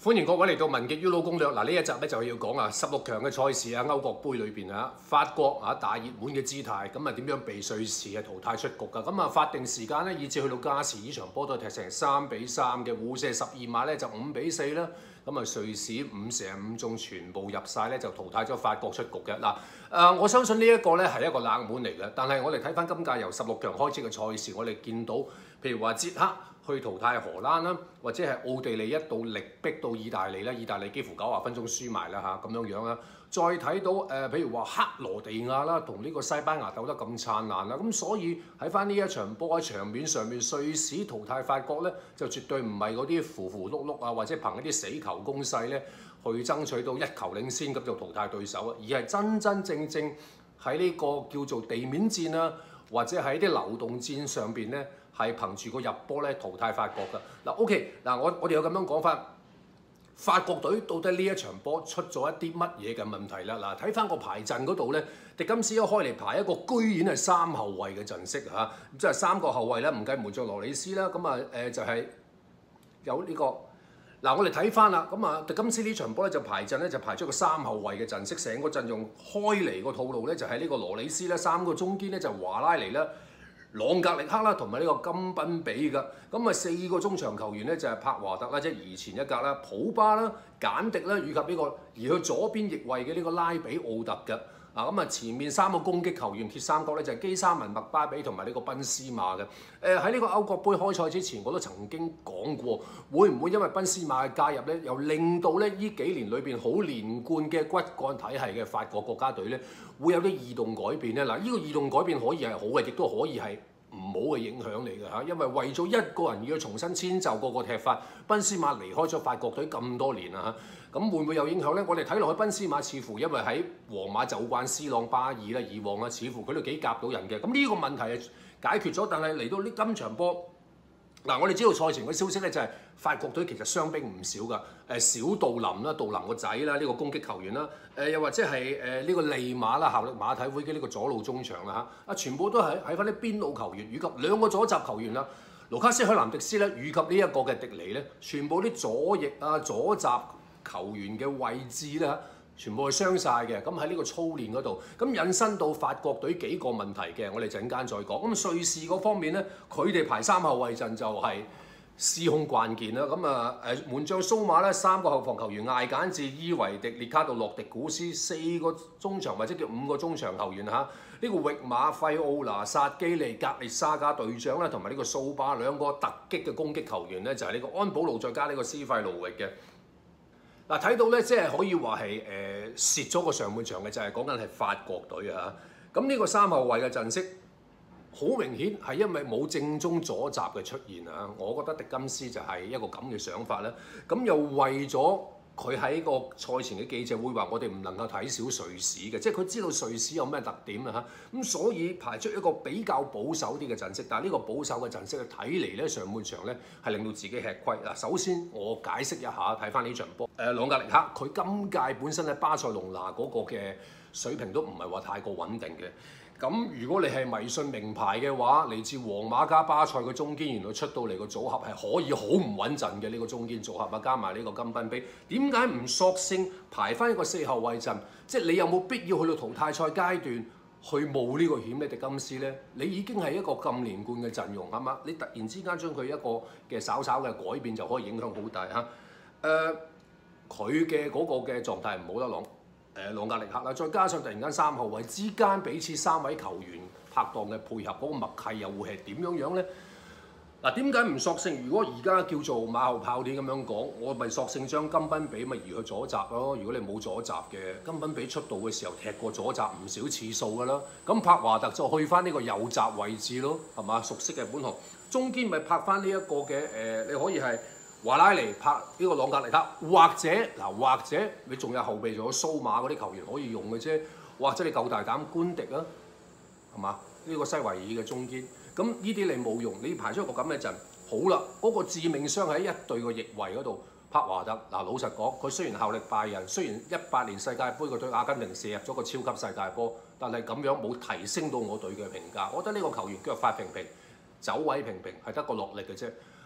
歡迎各位嚟到文傑 Euro 攻略。嗱，呢一集咧就要講16強嘅賽事歐國杯裏邊法國大熱門嘅姿態，咁點樣被瑞士淘汰出局㗎？咁法定時間咧，以至去到加時，呢場波都踢成3-3嘅，互射12碼咧就5-4啦。咁瑞士5射5中全部入晒咧，就淘汰咗法國出局嘅。嗱，我相信呢一個咧係一個冷門嚟嘅，但係我哋睇翻今屆由16強開始嘅賽事，我哋見到譬如話捷克去淘汰荷蘭啦，或者係奧地利一度力逼到意大利啦，意大利幾乎90分鐘輸埋啦咁樣樣啦。再睇到譬如話克羅地亞啦，同呢個西班牙鬥得咁燦爛啦，咁所以喺翻呢一場波喺場面上面，瑞士淘汰法國咧，就絕對唔係嗰啲符符碌碌或者憑一啲死球攻勢咧去爭取到一球領先咁就淘汰對手而係真真正正喺呢個叫做地面戰啦，或者喺啲流動戰上邊咧，係憑住個入波咧淘汰法國㗎。OK， 我哋有咁樣講法。法國隊到底呢一場波出咗一啲乜嘢嘅問題啦？睇翻個排陣嗰度咧，迪金斯一開嚟排一個居然係3後衞嘅陣式嚇，即係3個後衞啦，唔計門將羅里斯啦，咁就係有呢個嗱，我哋睇翻啦，咁迪金斯呢場波咧就排陣咧就排咗個3後衞嘅陣式，成個陣容開嚟個套路咧就係呢個羅里斯啦，3個中堅咧就華拉尼啦、朗格力克啦，同埋呢個金賓比㗎，咁4個中場球員咧就係柏華特啦，即係移前一格啦，普巴啦、簡迪啦，以及呢個而去左邊翼位嘅呢個拉比奧特嘅。咁前面3個攻擊球員鐵三角咧就係基沙文、麥巴比同埋呢個賓斯馬嘅。喺呢個歐國杯開賽之前，我都曾經講過，會唔會因為賓斯馬嘅加入咧，又令到咧呢幾年裏邊好連貫嘅骨幹體系嘅法國國家隊咧，會有啲異動改變咧？呢個異動改變可以係好嘅，亦都可以係唔好嘅影響嚟嘅嚇，因為為咗一個人要重新遷就個踢法，賓斯馬離開咗法國隊咁多年啦嚇，咁會唔會有影響咧？我哋睇落去賓斯馬似乎因為喺皇馬就慣斯朗巴爾啦，以往似乎佢都幾夾到人嘅，咁呢個問題係解決咗，但係嚟到呢今場波。我哋知道賽前嘅消息咧就係法國隊其實傷兵唔少㗎，小杜林啦，杜林個仔啦，呢個攻擊球員啦，又或者係呢個利馬啦，效力馬體會嘅呢個左路中場啦全部都係喺翻啲邊路球員，以及2個左閘球員啦，盧卡斯海南迪斯咧，以及呢一個嘅迪尼咧，全部啲左翼左閘球員嘅位置咧，全部係傷晒嘅，咁喺呢個操練嗰度，咁引申到法國隊幾個問題嘅，我哋陣間再講。咁瑞士嗰方面咧，佢哋排3後衞陣就係司空關鍵啦。咁門將蘇馬咧，3個後防球員艾簡治、伊維迪、列卡杜、洛迪古斯，4個中場或者叫5個中場球員呢個域馬費奧拿、薩基利、格列沙加隊長啦，同埋呢個蘇巴2個突擊嘅攻擊球員咧，就係呢個安保路再加呢個斯費盧域嘅。睇到咧，即係可以話係蝕咗個上半場嘅，就係講緊係法國隊咁呢個3後衞嘅陣式，好明顯係因為冇正宗左閘嘅出現我覺得迪金斯就係一個咁嘅想法啦。咁又為咗佢喺個賽前嘅記者會話，我哋唔能夠睇小瑞士嘅，即係佢知道瑞士有咩特點咁所以排出一個比較保守啲嘅陣式。但係呢個保守嘅陣式睇嚟咧，上半場咧係令到自己吃虧。首先我解釋一下，睇翻呢場波，朗格力克佢今屆本身喺巴塞隆拿嗰個嘅水平都唔係話太過穩定嘅。咁如果你係迷信名牌嘅話，嚟自皇馬加巴塞嘅中堅，原來出到嚟個組合係可以好唔穩陣嘅呢個中堅組合加埋呢個金賓比，點解唔索性排翻一個4後衞陣？即係你有冇必要去到淘汰賽階段去冒呢個險咧？迪金斯咧，你已經係一個咁連貫嘅陣容係嘛？你突然之間將佢一個嘅稍稍嘅改變就可以影響好大佢嘅嗰個嘅狀態唔好得朗格力克啦，再加上突然間3後衞之間彼此3位球員拍檔嘅配合，嗰個默契又會係點樣咧？點解唔索性？如果而家叫做馬後炮啲咁樣講，我咪索性將金賓比咪移去左閘咯。如果你冇左閘嘅，金賓比出道嘅時候踢過左閘唔少次數㗎啦。咁柏華特就去翻呢個右閘位置咯，係嘛？熟悉嘅本行，中堅咪拍翻呢一個嘅你可以係華拉尼拍呢個朗格力克，或者你仲有後備仲有蘇馬嗰啲球員可以用嘅啫，或者你夠大膽官迪啊，係嘛？呢個西維爾嘅中堅。咁呢啲你冇用，你排出一個咁嘅陣，好啦，嗰個致命傷喺一隊個翼位嗰度，柏華特老實講，佢雖然效力拜仁，雖然18年世界盃佢對阿根廷射入咗個超級世界波，但係咁樣冇提升到我隊嘅評價。我覺得呢個球員腳法平平，走位平平，係得個落力嘅啫。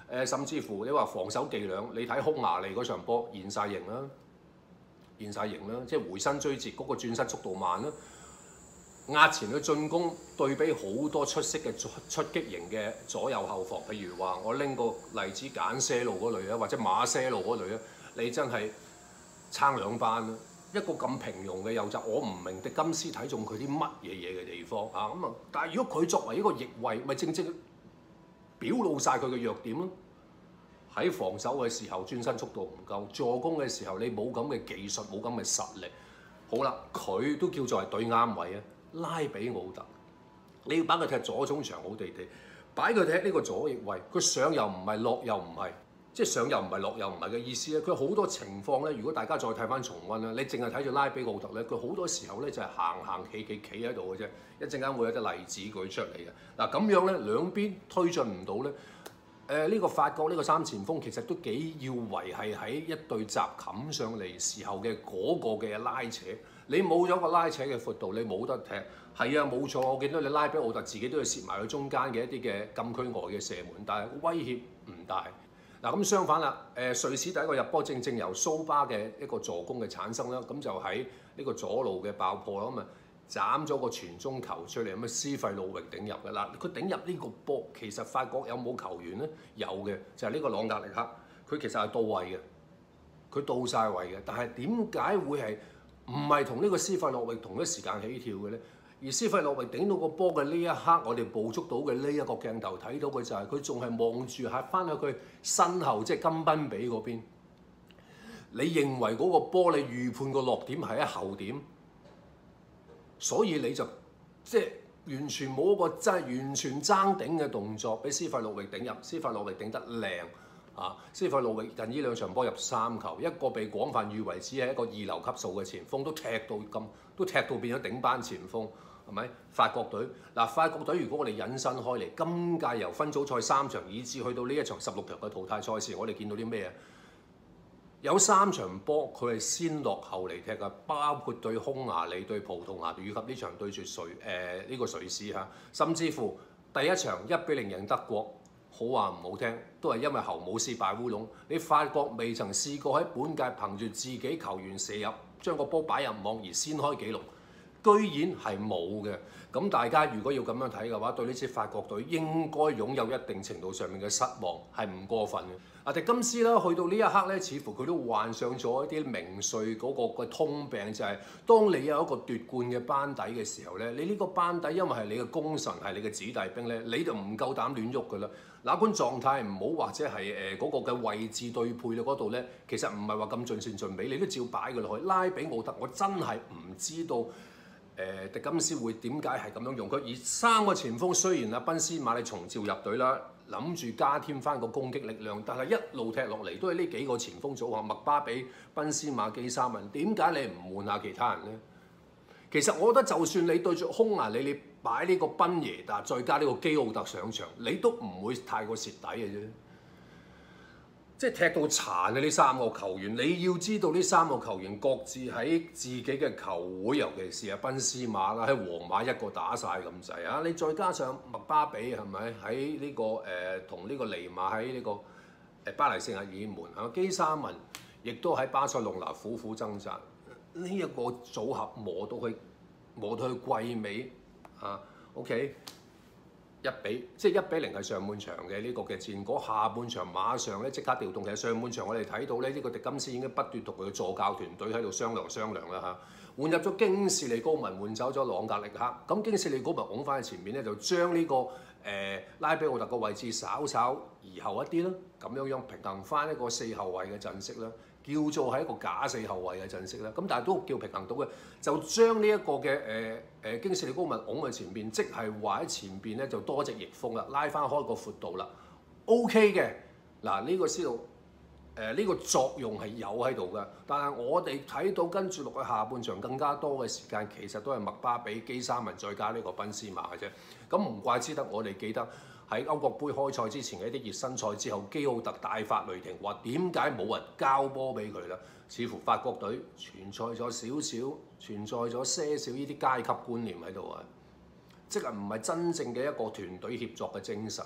甚至乎你話防守伎倆，你睇匈牙利嗰場波現晒形啦，現晒形啦，即係回身追截嗰個轉身速度慢啦，壓前嘅進攻對比好多出色嘅出擊型嘅左右後防，譬如話我拎個例子簡些路嗰類啊，或者馬些路嗰類啊，你真係撐兩班啦。一個咁平庸嘅右閘，我唔明迪金斯睇中佢啲乜嘢嘅地方啊咁啊！但係如果佢作為一個翼位，咪正正表露晒佢嘅弱點咯。喺防守嘅時候轉身速度唔夠，助攻嘅時候你冇咁嘅技術，冇咁嘅實力。好啦，佢都叫做係對啱位啊！拉比奧特，你要把佢踢左中場好地地，擺佢踢呢個左翼位，佢上又唔係，落又唔係。即係上又唔係，落又唔係嘅意思咧。佢好多情況咧，如果大家再睇翻重溫啦，你淨係睇住拉比奧特咧，佢好多時候咧就係行企喺度嘅啫。一陣間會有啲例子舉出嚟嘅。嗱咁樣咧，兩邊推進唔到咧。呢個法國呢個三前鋒其實都幾要維係喺一對閘冚上嚟時候嘅嗰個嘅拉扯。你冇咗個拉扯嘅闊度，你冇得踢。係啊，冇錯，我見到你拉比奧特自己都要攝埋佢中間嘅一啲嘅禁區外嘅射門，但係威脅唔大。嗱咁相反啦，瑞士第一個入波正由蘇巴嘅一個助攻嘅產生啦，咁就喺呢個左路嘅爆破啦，咁啊斬咗個傳中球出嚟，咁啊斯費魯域頂入嘅啦。佢頂入呢個波，其實法國有冇球員咧？有嘅，就係呢個朗格力克，佢其實係到位嘅，佢到晒位嘅。但係點解會係唔係同呢個斯費魯域同一時間起跳嘅咧？而斯費洛域頂到個波嘅呢一刻，我哋捕捉到嘅呢一個鏡頭睇到嘅就係佢仲係望住喺翻去佢身後，即係金賓比嗰邊。你認為嗰個波你預判個落點係喺後點，所以你就即係完全冇一個真係完全爭頂嘅動作，俾斯費洛域頂入。斯費洛域頂得靚啊！斯費洛域近呢兩場波入3球，一個被廣泛譽為只係一個2流級數嘅前鋒，都踢到變咗頂班前鋒。係咪法國隊？嗱，法國隊如果我哋引申開嚟，今屆由分組賽3場以至去到呢一場16強嘅淘汰賽事，我哋見到啲咩啊？有3場波佢係先落後嚟踢嘅，包括對匈牙利、對葡萄牙，以及呢場對住呢個瑞士嚇，甚至乎第一場1-0贏德國，好話唔好聽，都係因為侯姆斯敗烏龍。你法國未曾試過喺本屆憑住自己球員射入，將個波擺入網而先開紀錄。居然係冇嘅，咁大家如果要咁樣睇嘅話，對呢支法國隊應該擁有一定程度上面嘅失望，係唔過分嘅。阿迪金斯啦，去到呢一刻咧，似乎佢都患上咗一啲名帥嗰個嘅通病，就係當你有一個奪冠嘅班底嘅時候咧，你呢個班底因為係你嘅功臣，係你嘅子弟兵咧，你就唔夠膽亂喐㗎啦。哪管狀態唔好或者係嗰個嘅位置對配嗰度咧，其實唔係話咁盡善盡美，你都照擺㗎落去。拉比奧特，我真係唔知道。迪金斯會點解係咁樣用佢？而3個前鋒雖然阿賓斯馬你重召入隊啦，諗住加添翻個攻擊力量，但係一路踢落嚟都係呢幾個前鋒組合，麥巴比、賓斯馬、基沙文。點解你唔換下其他人呢？其實我覺得就算你對住匈牙利，你擺呢個賓耶達再加呢個基奧特上場，你都唔會太過蝕底嘅啫。即係踢到殘啊！呢3個球員，你要知道呢3個球員各自喺自己嘅球會，尤其是阿賓斯馬啦，喺皇馬一個打晒咁滯啊！你再加上麥巴比係咪喺呢個同呢個尼馬喺呢個巴黎聖日耳門啊？基沙文亦都喺巴塞隆拿苦苦掙扎，呢一個組合磨到去季尾啊 ！OK。即係1-0係上半場嘅呢個嘅戰果，下半場馬上咧即刻調動。其實上半場我哋睇到咧，呢個迪金斯已經不斷同佢嘅助教團隊喺度商量啦嚇。換入咗京士利高文，換走咗朗格力克。咁京士利高文拱翻去前面咧，就將呢個拉比奧特個位置稍稍移後一啲啦，咁樣平衡翻一個4後衞嘅陣式啦。叫做係一個假4後衞嘅陣式啦，咁但係都叫平衡到嘅，就將呢一個嘅京士利高文拱喺前邊，即係話喺前邊咧就多隻翼鋒啦，拉翻開個闊度啦 ，OK 嘅。嗱呢個思路呢個作用係有喺度㗎，但係我哋睇到跟住落去下半場更加多嘅時間，其實都係麥巴比、基沙文再加呢個賓斯馬嘅啫。咁唔怪之得我哋記得。喺歐國杯開賽之前嘅一啲熱身賽之後，基奧特大發雷霆，話點解冇人交波俾佢啦？似乎法國隊存在咗些少呢啲階級觀念喺度啊！即係唔係真正嘅一個團隊協作嘅精神。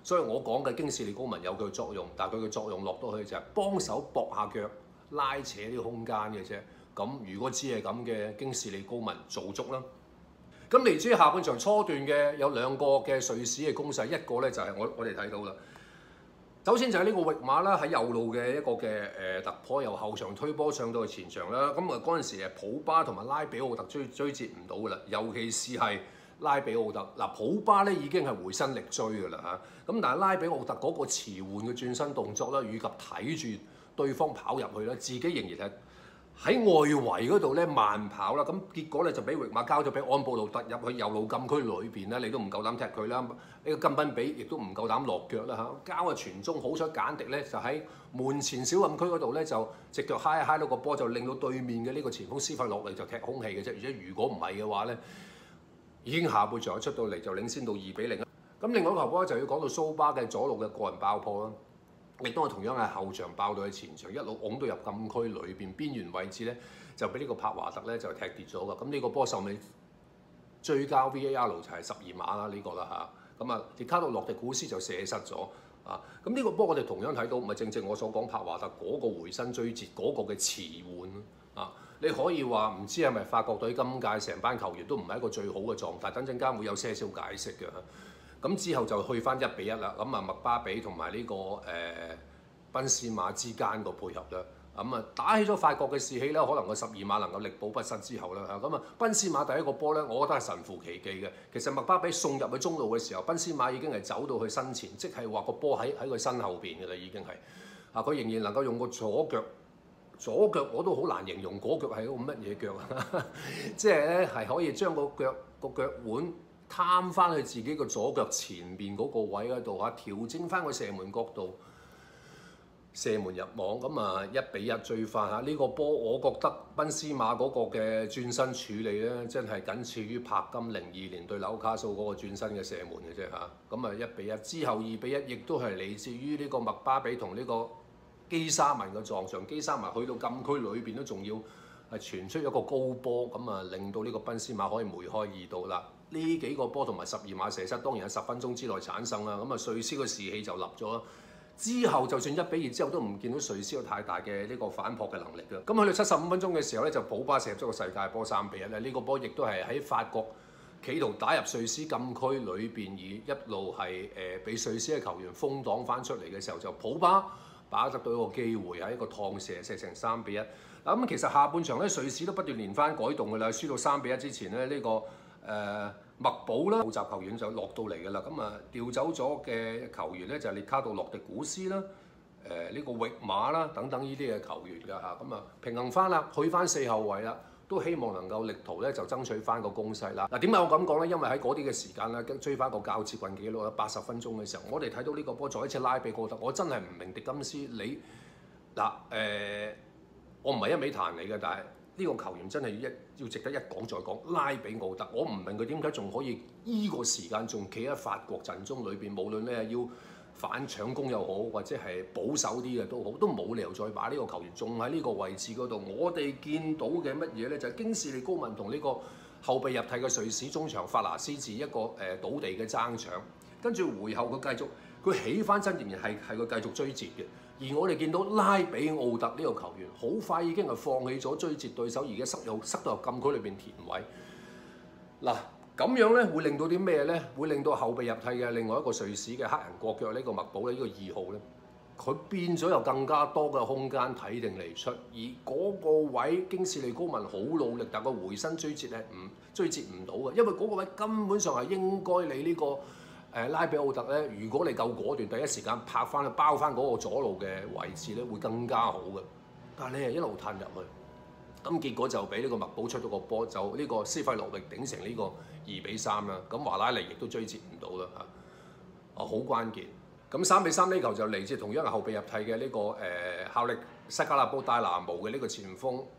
所以我講嘅京士利高文有佢嘅作用，但係佢嘅作用落到去就係幫手駁下腳、拉扯呢個空間嘅啫。咁如果只係咁嘅，京士利高文做足啦。咁嚟自下半場初段嘅有兩個嘅瑞士嘅攻勢，一個咧就係我哋睇到啦。首先就係呢個域馬啦，喺右路嘅一個嘅突破，由後場推波上到去前場啦。咁啊嗰陣時普巴同埋拉比奧特追截唔到噶啦，尤其是係拉比奧特嗱，普巴咧已經係回身力追噶啦嚇。咁但係拉比奧特嗰個遲緩嘅轉身動作啦，以及睇住對方跑入去啦，自己仍然係喺外圍嗰度咧慢跑啦，咁結果咧就俾域馬交咗俾安布魯特入去右路禁區裏邊咧，你都唔夠膽踢佢啦。呢個金賓比亦都唔夠膽落腳啦嚇，交啊傳中，好彩簡迪咧就喺門前小禁區嗰度咧就隻腳揩一揩到個波，就令到對面嘅呢個前鋒斯費洛嚟就踢空氣嘅啫。而且如果唔係嘅話咧，已經下半場出到嚟就領先到2-0啦。咁另外一球波就要講到蘇巴嘅左路嘅個人爆破啦。亦都係同樣係後場爆到去前場，一路拱到入禁區裏邊邊緣位置咧，就俾呢個柏華特咧就踢跌咗㗎。咁呢個波受尾追交 VAR 就係12碼啦，呢個啦嚇。咁啊，迪卡杜洛迪古斯就射失咗啊。咁呢個波我哋同樣睇到，咪正正我所講柏華特嗰個回身追截嗰個嘅遲緩啊。你可以話唔知係咪法國隊今屆成班球員都唔係一個最好嘅狀態，等陣間會有些少解釋嘅。咁之後就去翻1-1啦，咁啊麥巴比同埋呢個賓斯馬之間個配合啦，咁啊打起咗法國嘅士氣啦，可能個12碼能夠力保不失之後啦嚇，咁啊賓斯馬第一個波咧，我覺得係神乎其技嘅。其實麥巴比送入去中路嘅時候，賓斯馬已經係走到去身前，即係話個波喺佢身後邊嘅啦，已經係啊佢仍然能夠用個左腳我都好難形容嗰腳係一個乜嘢腳啊，即係咧係可以將個腳腕攤翻去自己個左腳前邊嗰個位嗰度嚇，調整翻個射門角度，射門入網，咁啊1-1追翻嚇。呢個波我覺得賓斯馬嗰個嘅轉身處理咧，真係僅次於柏金02年對紐卡素嗰個轉身嘅射門嘅啫嚇。咁啊1-1之後2-1，亦都係嚟自於呢個麥巴比同呢個基沙文嘅撞牆，基沙文去到禁區裏邊都仲要係傳出一個高波，咁啊令到呢個賓斯馬可以梅開2度啦。呢幾個波同埋12碼射失，當然喺10分鐘之內產生啦。咁啊，瑞士嘅士氣就立咗。之後就算1-2之後都唔見到瑞士有太大嘅呢個反撲嘅能力㗎。咁去到75分鐘嘅時候咧，就普巴射入咗個世界波3-1咧。呢個波亦都係喺法國企圖打入瑞士禁區裏邊，而一路係俾瑞士嘅球員封擋翻出嚟嘅時候，就普巴把握到一個機會喺一個趟射成3-1。嗱咁其實下半場咧，瑞士都不斷連番改動㗎啦。輸到3-1之前咧，呢個麥保啦，補習球員就落到嚟㗎啦。咁啊調走咗嘅球員咧就係列卡杜洛迪古斯啦、呢個域馬啦等等呢啲嘅球員㗎嚇。咁啊平衡翻啦，去翻4後衞啦，都希望能夠力圖咧就爭取翻個攻勢啦。嗱點解我咁講咧？因為喺嗰啲嘅時間咧，追翻個較接近紀錄啦，80分鐘嘅時候，我哋睇到呢個波再一次拉比奧特，我真係唔明迪金斯你嗱我唔係一味彈你嘅，但係呢個球員真係要值得一講再講。拉比奧特，我唔明佢點解仲可以依個時間仲企喺法國陣中裏邊，無論咧要反搶攻又好，或者係保守啲嘅都好，都冇理由再把呢個球員仲喺呢個位置嗰度。我哋見到嘅乜嘢咧？就係京士利高文同呢個後備入替嘅瑞士中場法拿斯治一個倒地嘅爭搶，跟住回後佢繼續佢起翻身，仍然係佢繼續追截嘅。而我哋見到拉比奧特呢個球員，好快已經係放棄咗追截對手，而家塞到入禁區裏邊填位。嗱咁樣咧，會令到啲咩咧？會令到後備入替嘅另外一個瑞士嘅黑人國腳呢個麥保咧，呢個2號咧，佢變咗有更加多嘅空間睇定離出。而嗰個位京士利高文好努力，但係個回身追截係追截唔到嘅，因為嗰個位根本上係應該你呢個。拉比奧特咧，如果你夠果斷，第一時間拍翻去包翻嗰個左路嘅位置咧，會更加好嘅。但係你係一路褪入去，咁結果就俾呢個麥保出咗個波，就呢個斯費洛域頂成呢個2-3啦。咁華拉尼亦都追截唔到啦嚇，好關鍵。咁3-3呢球就嚟自同樣係後備入替嘅呢個效力西加勒波戴拿模嘅呢個前鋒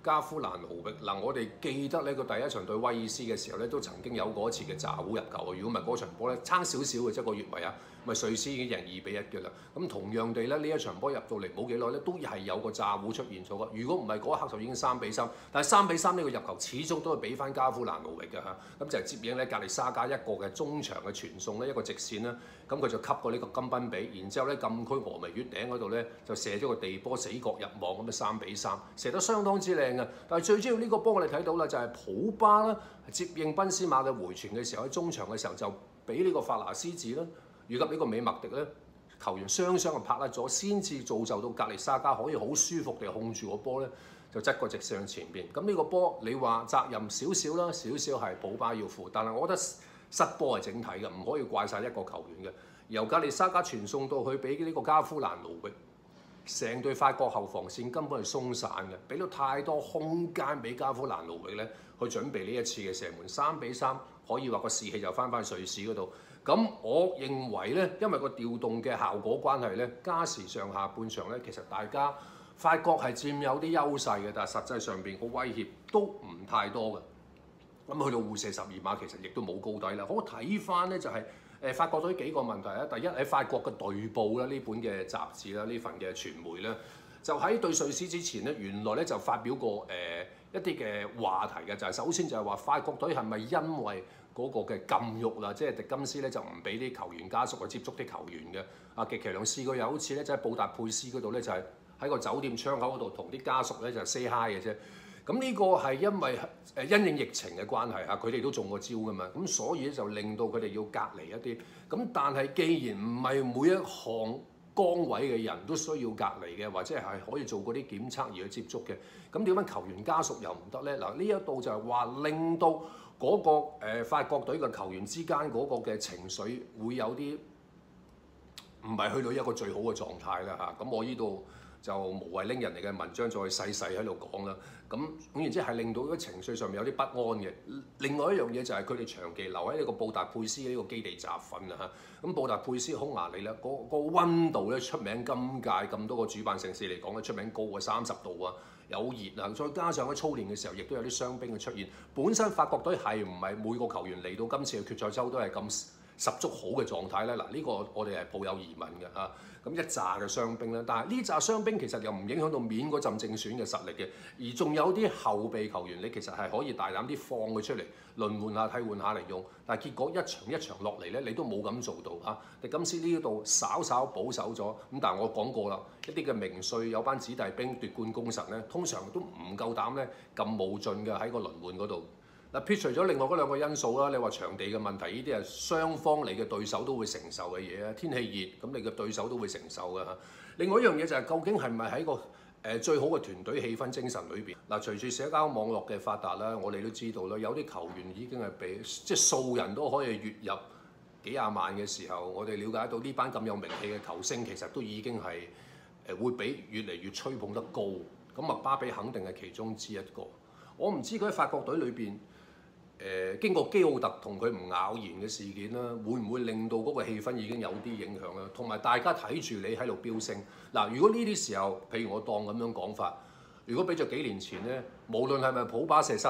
加夫蘭奴域嗱，我哋記得呢個第一場對威爾斯嘅時候咧，都曾經有過一次嘅詐糊入球啊！如果唔係嗰場波咧，差少少嘅啫個越位啊，咪瑞士已經贏2-1嘅啦。咁同樣地咧，呢一場波入到嚟冇幾耐咧，都係有個詐糊出現咗嘅。如果唔係嗰一刻就已經3-3，但係3-3呢個入球始終都係俾翻加夫蘭奴域嘅嚇。咁就係接應咧格利沙加一個嘅中場嘅傳送咧，一個直線啦。咁佢就吸過呢個金賓比，然之後咧禁區峨眉月頂嗰度咧就射咗個地波死角入網，咁啊3-3，射得相當之靚嘅。但係最主要呢個波我哋睇到啦，就係普巴啦接應賓斯馬嘅回傳嘅時候，喺中場嘅時候就俾呢個法拿斯治啦，以及呢個美麥迪咧球員雙雙就拍甩咗，先至造就到格利沙加可以好舒服地控住個波咧，就側個直上前邊。咁呢個波你話責任少少啦，少少係普巴要負，但係我覺得失波係整體嘅，唔可以怪晒一個球員嘅。由格利沙加傳送到去俾呢個加夫蘭奴域，成隊法國後防線根本係鬆散嘅，俾到太多空間俾加夫蘭奴域咧去準備呢一次嘅射門。3-3可以話個士氣就翻瑞士嗰度。咁我認為咧，因為個調動嘅效果關係咧，加時上下半場咧，其實大家法國係佔有啲優勢嘅，但係實際上邊個威脅都唔太多嘅。咁去到互射12碼，其實亦都冇高低啦。好睇翻咧就係、法國隊幾個問題啊。第一喺法國嘅隊報啦，呢本嘅雜誌啦，呢份嘅傳媒咧，就喺對瑞士之前咧，原來咧就發表過一啲嘅話題嘅，就係、首先就係話法國隊係咪因為嗰個嘅禁慾啦，即係迪金斯咧就唔俾啲球員家屬去接觸啲球員嘅。啊，極其量試過有一次咧，就喺布達佩斯嗰度咧，就係喺個酒店窗口嗰度同啲家屬咧就 say hi 嘅啫。咁呢個係因為因應疫情嘅關係啊，佢哋都中過招㗎嘛，咁所以咧就令到佢哋要隔離一啲。咁但係既然唔係每一項崗位嘅人都需要隔離嘅，或者係可以做嗰啲檢測而去接觸嘅，咁點解球員家屬又唔得咧？嗱，呢一度就係話令到嗰個法國隊嘅球員之間嗰個嘅情緒會有啲唔係去到一個最好嘅狀態啦嚇。咁我呢度就無謂拎人哋嘅文章再細細喺度講啦。咁總言之係令到啲情緒上面有啲不安嘅。另外一樣嘢就係佢哋長期留喺呢個布達佩斯呢個基地集訓啊嚇。咁布達佩斯匈牙利咧，個溫度咧出名，今屆咁多個主辦城市嚟講咧出名高過30度啊，有熱啊，再加上喺操練嘅時候亦都有啲傷兵嘅出現。本身法國隊係唔係每個球員嚟到今次嘅決賽周都係咁十足好嘅狀態咧？嗱，呢個我哋係抱有疑問嘅嚇。咁一紮嘅傷兵啦，但係呢紮傷兵其實又唔影響到面嗰陣正選嘅實力嘅，而仲有啲後備球員，你其實係可以大膽啲放佢出嚟輪換下、替換下嚟用。但係結果一場一場落嚟咧，你都冇咁做到嚇。迪金斯呢度稍稍保守咗，咁但係我講過啦，一啲嘅名帥有班子弟兵奪冠功臣咧，通常都唔夠膽咧咁無盡嘅喺個輪換嗰度。嗱，撇除咗另外嗰兩個因素啦，你話場地嘅問題，呢啲係雙方你嘅對手都會承受嘅嘢啊。天氣熱，咁你嘅對手都會承受嘅嚇。另外一樣嘢就係究竟係咪喺個最好嘅團隊氣氛精神裏邊？嗱，隨住社交網絡嘅發達啦，我哋都知道啦，有啲球員已經係俾即係數人都可以月入幾廿萬嘅時候，我哋了解到呢班咁有名氣嘅球星其實都已經係會比越嚟越吹捧得高。咁麥巴比肯定係其中之一個。我唔知佢喺法國隊裏邊。經過基奧特同佢唔咬弦嘅事件啦，會唔會令到嗰個氣氛已經有啲影響啦？同埋大家睇住你喺度飆升嗱，如果呢啲時候，譬如我當咁樣講法，如果俾咗幾年前咧，無論係咪普巴射失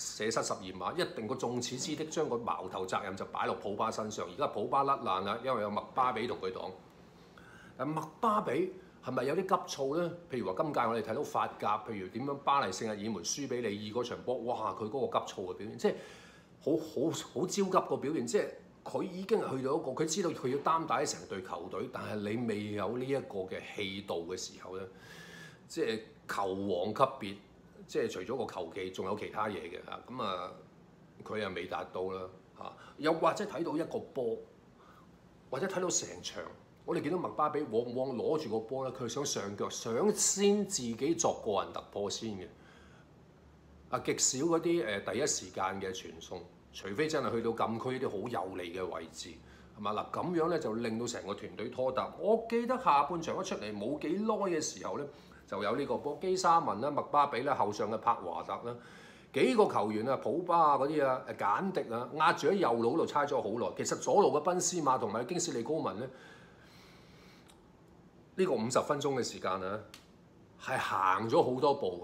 12碼，一定個眾矢之的將個矛頭責任就擺落普巴身上。而家普巴甩爛啦，因為有麥巴比同佢擋。但麥巴比係咪有啲急躁咧？譬如話今屆我哋睇到法甲，譬如點樣巴黎聖日耳門輸俾利爾嗰場波，哇！佢嗰個急躁嘅表現，即係好焦急個表現，即係佢已經係去到一個，佢知道佢要擔帶成隊球隊，但係你未有呢一個嘅氣度嘅時候咧，即係球王級別，即係除咗個球技，仲有其他嘢嘅嚇。咁啊，佢又未達到啦嚇。又或者睇到一個波，或者睇到成場。我哋見到麥巴比往往攞住個波咧，佢想上腳，想先自己作個人突破先嘅。啊，極少嗰啲第一時間嘅傳送，除非真係去到禁區啲好有利嘅位置，係嘛嗱？咁樣咧就令到成個團隊拖沓。我記得下半場一出嚟冇幾耐嘅時候咧，就有呢個波基沙文啦、麥巴比啦、後上嘅柏華特啦，幾個球員啊、普巴啊嗰啲啊、簡迪啊，壓住喺右路度猜咗好耐。其實左路嘅賓斯馬同埋京士利高文咧。呢個50分鐘嘅時間啊，係行咗好多步嘅，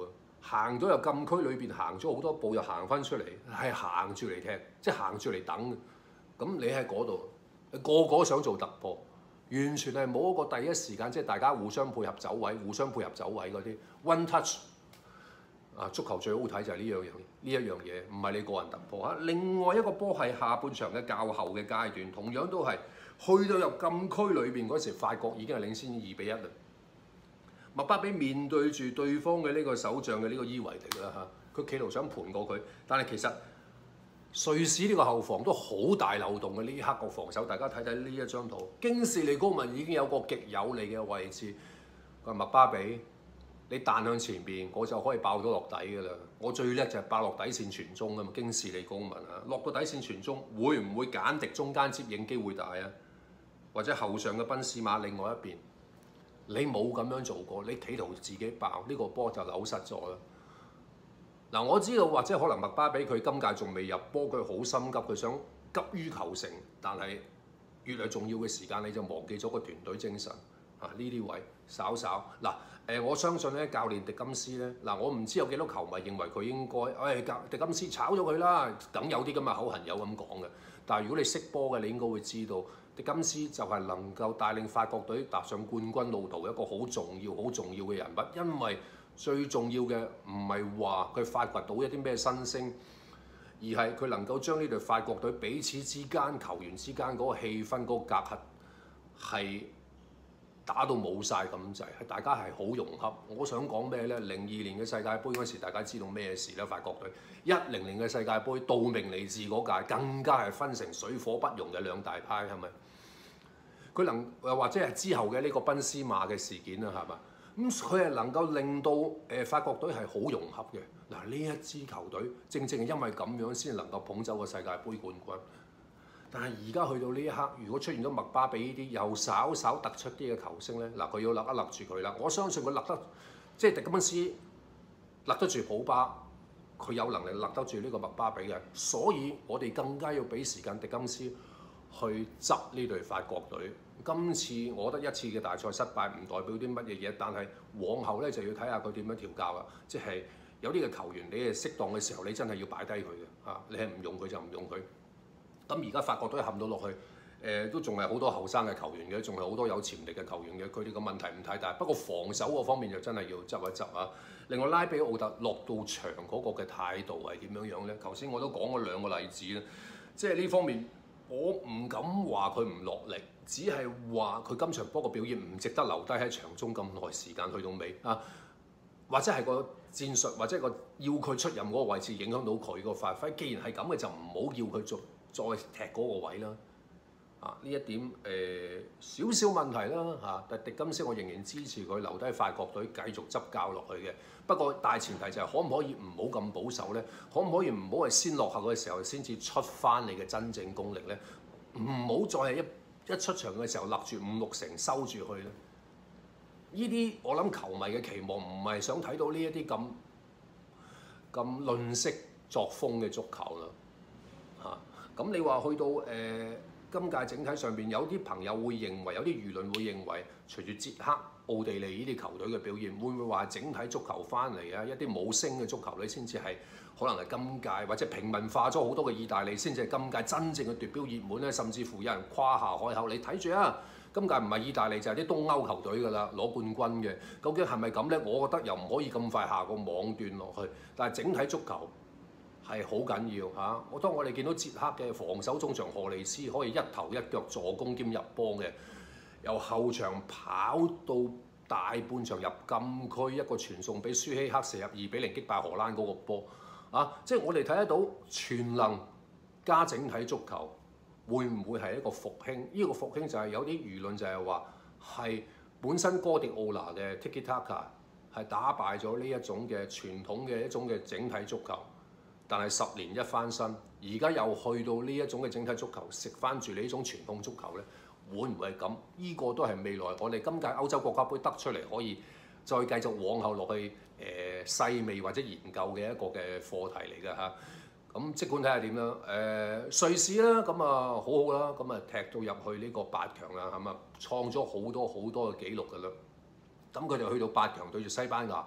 行咗入禁區裏邊，行咗好多步，又行翻出嚟，係行住嚟踢，即係行住嚟等。咁你喺嗰度，個個想做突破，完全係冇一個第一時間，即係大家互相配合走位，互相配合走位嗰啲 one touch。足球最好睇就係呢一樣嘢，唔係你個人突破啊。另外一個波係下半場嘅較後嘅階段，同樣都係去到入禁區裏邊嗰時，法國已經係領先2-1啦。麥巴比面對住對方嘅呢個守將嘅呢個伊維迪啦嚇，佢企圖想盤過佢，但係其實瑞士呢個後防都好大漏洞嘅。呢一刻個防守，大家睇睇呢一張圖，京士利高文已經有個極有利嘅位置，個麥巴比。你彈向前邊，我就可以爆到落底㗎啦。我最叻就係爆落底線傳中啊嘛，京士利高文啊，落到底線傳中，會唔會簡迪中間接應機會大啊？或者後上嘅賓斯馬另外一邊，你冇咁樣做過，你企圖自己爆呢個波就扭失咗啦。嗱，我知道或者可能麥巴比佢今屆仲未入波，佢好心急，佢想急於求成，但係越嚟重要嘅時間你就忘記咗個團隊精神啊！呢啲位稍稍嗱。我相信咧，教練迪金斯咧，我唔知有幾多球迷認為佢應該，迪金斯炒咗佢啦，梗有啲咁嘅口痕友咁講嘅。但係如果你識波嘅，你應該會知道，迪金斯就係能夠帶領法國隊踏上冠軍路途一個好重要嘅人物。因為最重要嘅唔係話佢發掘到一啲咩新星，而係佢能夠將呢隊法國隊彼此之間球員之間嗰個氣氛嗰個隔閡係打到冇晒咁滯，係大家係好融洽。我想講咩呢？02年嘅世界盃嗰時，大家知道咩事咧？法國隊10年嘅世界盃，杜明尼治嗰屆更加係分成水火不容嘅兩大派，係咪？佢或者係之後嘅呢個賓斯馬嘅事件啦，係嘛？咁佢係能夠令到法國隊係好融洽嘅。嗱，呢一支球隊正正係因為咁樣先能夠捧走個世界盃冠軍。但係而家去到呢一刻，如果出現咗麥巴比呢啲又稍稍突出啲嘅球星咧，佢要勒一勒住佢啦。我相信佢勒得，即係迪金斯勒得住普巴，佢有能力勒得住呢個麥巴比嘅。所以我哋更加要俾時間迪金斯去執呢隊法國隊。今次我覺得一次嘅大賽失敗唔代表啲乜嘢嘢，但係往後咧就要睇下佢點樣調教啦。即係有啲嘅球員，你係適當嘅時候，你真係要擺低佢嘅嚇，你係唔用佢就唔用佢。咁而家法國隊陷到落去，都仲係好多後生嘅球員嘅，仲係好多有潛力嘅球員嘅，佢哋個問題唔太大。不過防守嗰方面就真係要執一執啊。另外拉比奧特落到場嗰個嘅態度係點樣樣咧？頭先我都講咗兩個例子啦，即係呢方面我唔敢話佢唔落力，只係話佢今場波個表現唔值得留低喺場中咁耐時間去到尾啊，或者係個戰術或者個要佢出任嗰個位置影響到佢個發揮。既然係咁嘅，就唔好要佢再踢嗰個位啦，呢一點少少問題啦嚇。但迪金斯我仍然支持佢留低法國隊繼續執教落去嘅。不過大前提就係可唔可以唔好咁保守咧？可唔可以唔好係先落後嘅時候先至出翻你嘅真正功力咧？唔好再係一出場嘅時候勒住5-6成收住去咧。呢啲我諗球迷嘅期望唔係想睇到呢一啲咁吝嗇作風嘅足球啦嚇。咁你話去到今屆整體上邊，有啲朋友會認為，有啲輿論會認為，隨住捷克、奧地利呢啲球隊嘅表現，會唔會話整體足球翻嚟啊？一啲冇星嘅足球隊先至係可能係今屆，或者平民化咗好多嘅意大利先至係今屆真正嘅奪標熱門咧，甚至乎有人誇下海口，你睇住啊！今屆唔係意大利就係啲東歐球隊㗎啦，攞冠軍嘅，究竟係咪咁咧？我覺得又唔可以咁快下個網段落去，但係整體足球係好緊要嚇。當我哋見到捷克嘅防守中場荷利斯可以一頭一腳助攻兼入波嘅，由後場跑到大半場入禁區，一個傳送俾舒希克射入2-0擊敗荷蘭嗰個波啊！即係我哋睇得到全能加整體足球會唔會係一個復興？呢個復興就係有啲輿論就係話係本身哥迪奧拿嘅 Tiki Taka 係打敗咗呢一種嘅傳統嘅一種嘅整體足球。但係10年一翻身，而家又去到呢一種嘅整體足球，食翻住你呢種傳統足球咧，會唔會係咁？呢個都係未來我哋今屆歐洲國家杯得出嚟，可以再繼續往後落去細味或者研究嘅一個嘅課題嚟㗎嚇。咁即管睇下點啦。瑞士啦，咁啊好好啦，咁啊踢到入去呢個8強啦，係嘛，創咗好多嘅紀錄㗎啦。咁佢哋去到8強對住西班牙。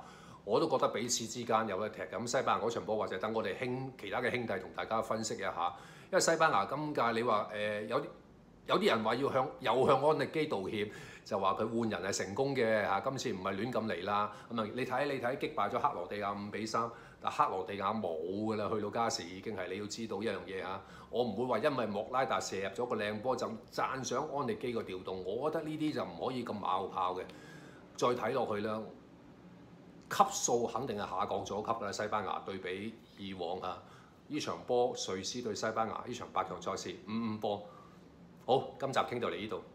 我都覺得彼此之間有得踢。咁西班牙嗰場波，或者等我哋其他嘅兄弟同大家分析一下。因為西班牙今屆你話有啲人話又向安力基道歉，就話佢換人係成功嘅嚇，今次唔係亂咁嚟啦。咁啊，你睇擊敗咗克羅地亞5-3，但克羅地亞冇㗎啦，去到加時已經係你要知道一樣嘢嚇。我唔會話因為莫拉達射入咗個靚波就讚賞安力基個調動，我覺得呢啲就唔可以咁馬後炮嘅。再睇落去啦，級數肯定係下降咗級啦。西班牙對比以往啊，呢場波瑞士對西班牙呢場8強賽事5-5波。好，今集傾到嚟呢度。